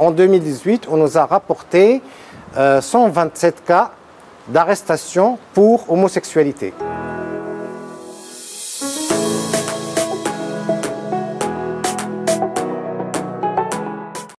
en 2018, on nous a rapporté 127 cas d'arrestation pour homosexualité.